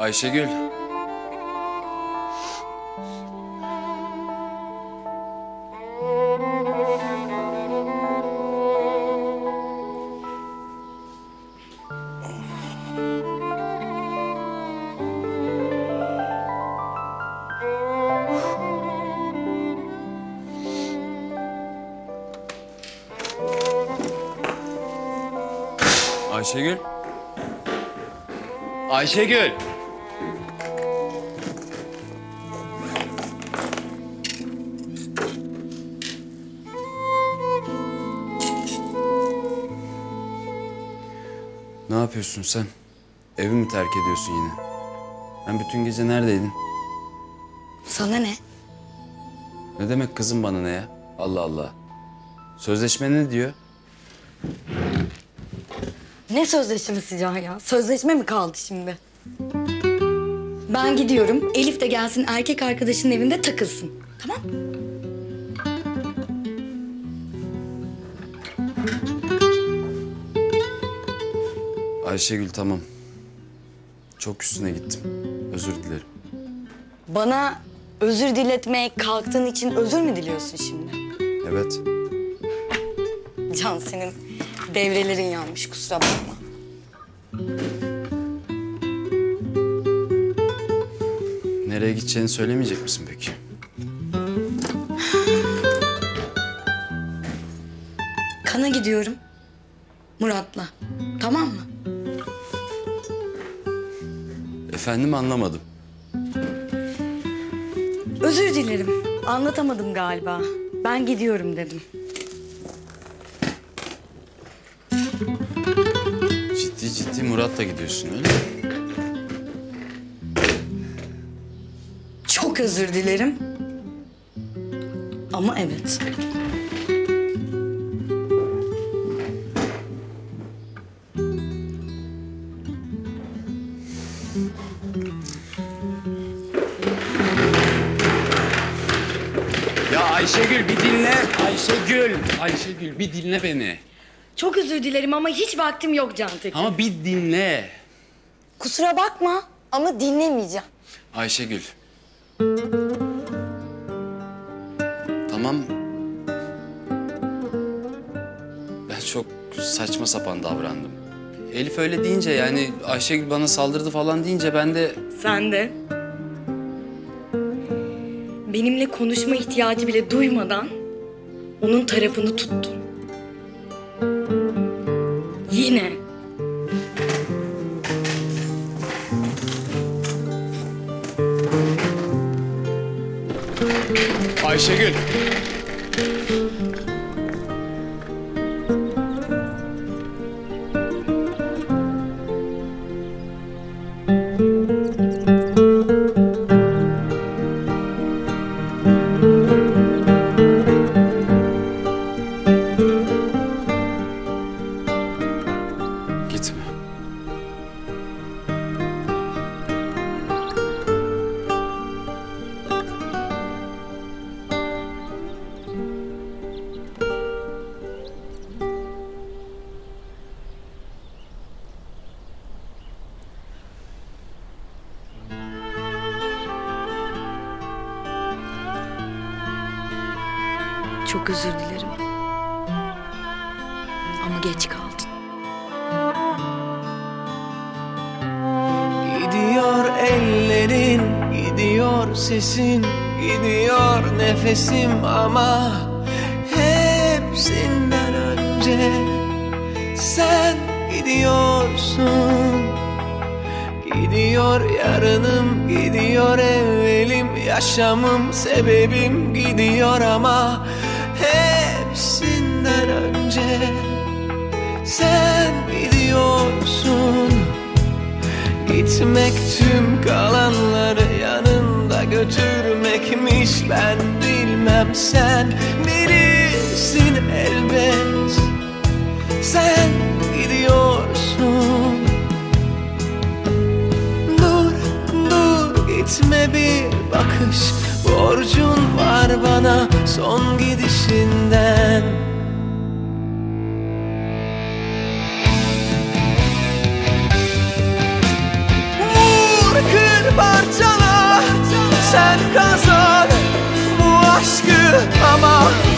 Ayşegül. Ayşegül. Ayşegül. Ne yapıyorsun sen? Evi mi terk ediyorsun yine? Ben bütün gece neredeydin? Sana ne? Ne demek kızım bana ne ya? Allah Allah. Sözleşme ne diyor? Ne sözleşmesi Can ya? Sözleşme mi kaldı şimdi? Ben gidiyorum. Elif de gelsin erkek arkadaşının evinde takılsın. Tamam? Ayşegül tamam. Çok üstüne gittim. Özür dilerim. Bana özür diletmeye kalktığın için özür mü diliyorsun şimdi? Evet. Can senin devrelerin yanmış kusura bakma. Nereye gideceğini söylemeyecek misin peki? Kana gidiyorum. Murat'la. Tamam mı? Efendim anlamadım. Özür dilerim. Anlatamadım galiba. Ben gidiyorum dedim. Ciddi ciddi Murat'la gidiyorsun öyle mi? Çok özür dilerim. Ama evet. Ya Ayşegül bir dinle. Ayşegül bir dinle beni. Çok özür dilerim ama hiç vaktim yok Cantek. Ama bir dinle. Kusura bakma ama dinlemeyeceğim. Ayşegül. Tamam. Ben çok saçma sapan davrandım. Elif öyle deyince yani Ayşegül bana saldırdı falan deyince ben de... Sen de. Benimle konuşma ihtiyacı bile duymadan onun tarafını tuttun. Yine. Ayşegül. Gitme. Çok özür dilerim. Ama geç kaldın. Gidiyor ellerin, gidiyor sesin, gidiyor nefesim ama hepsinden önce sen gidiyorsun. Gidiyor yarınım, gidiyor evvelim, yaşamım, sebebim gidiyor ama hepsinden önce sen gidiyorsun. Gitmek tüm kalanları yanında götürmekmiş, ben bilmem sen bilirsin elbet. Sen gidiyorsun. Dur gitme, bir bakış borcun var bana son gidişinden. Vur ama